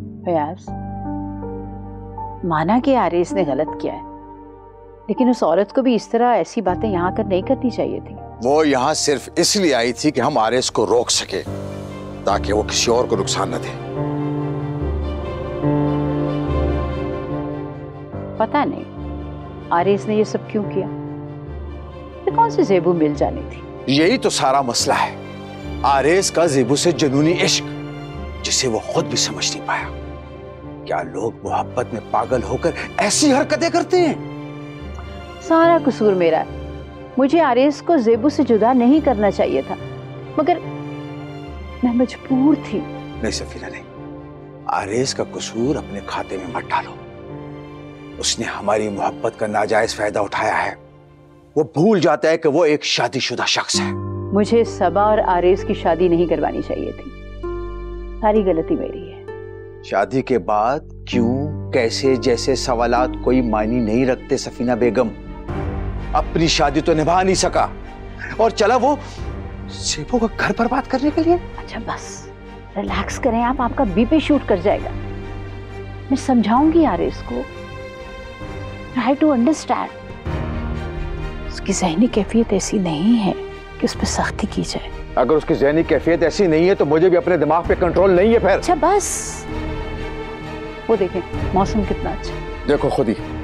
फयाज, माना कि आरिस ने गलत किया है, लेकिन उस औरत को भी इस तरह ऐसी बातें यहाँ आकर नहीं करनी चाहिए थी। वो यहाँ सिर्फ इसलिए आई थी कि हम आरिस को रोक सके, ताकि वो किसी और को नुकसान न दे। पता नहीं आरिस ने ये सब क्यों किया। तो कौन सी ज़ेबू मिल जानी थी? यही तो सारा मसला है। आरिस का ज़ेबू से जुनूनी इश्क, जिसे वो खुद भी समझ नहीं पाया। क्या लोग मोहब्बत में पागल होकर ऐसी हरकतें करते हैं? सारा कसूर मेरा है। मुझे आरिस को ज़ेबू से जुदा नहीं करना चाहिए था, मगर मैं मजबूर थी। नहीं सफीना, नहीं। आरिस का कसूर अपने खाते में मत डालो। उसने हमारी मोहब्बत का नाजायज फायदा उठाया है। वो भूल जाता है कि वो एक शादीशुदा शख्स है। मुझे सबा और आरिस की शादी नहीं करवानी चाहिए थी। सारी गलती मेरी है। शादी के बाद क्यों, कैसे जैसे सवालात कोई मायने नहीं रखते सफीना बेगम। अपनी शादी तो निभा नहीं सका और चला वो ज़ेबू का घर बर्बाद करने के लिए। अच्छा बस रिलैक्स करें आप, आपका बीपी शूट कर जाएगा। मैं समझाऊंगी आरिस को। Try to understand. उसकी ज़हनी कैफियत ऐसी नहीं है कि उस पर सख्ती की जाए। अगर उसकी ज़हनी कैफियत ऐसी नहीं है तो मुझे भी अपने दिमाग पे कंट्रोल नहीं है फिर। अच्छा बस, वो देखें मौसम कितना अच्छा। देखो खुद ही